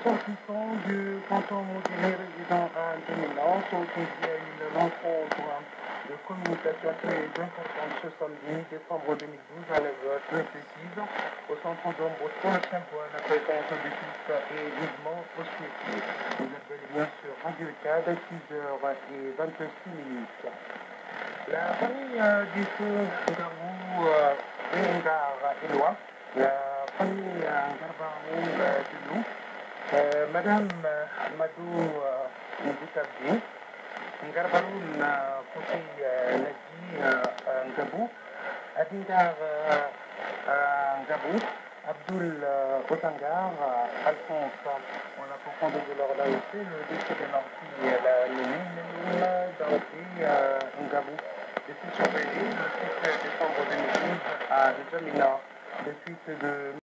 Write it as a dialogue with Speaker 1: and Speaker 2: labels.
Speaker 1: ressortissant du canton modéré résident à Ndéménance, aujourd'hui à une rencontre de communication très importante ce samedi, décembre 2012, à 9h précise, au centre Don Bosco, le symbole la présence de fils et vivement au siècle. Vous êtes bel et bien sur Radio CAD, 6h26. La famille du feu Garou Bengar Eloi, la famille Garbarou de Lou, Madame Madou Ngoutabdi, Garbaroun Kouti Nadi Ngabou, Adingar Ngabou, Abdul Otangar, Alphonse, on a profonde de leur laïcité, le décès de leur fille, la nommée Melouna Daouti Ngabou, décès surveillé le 6 décembre 2012 à N'Djamena, de suite de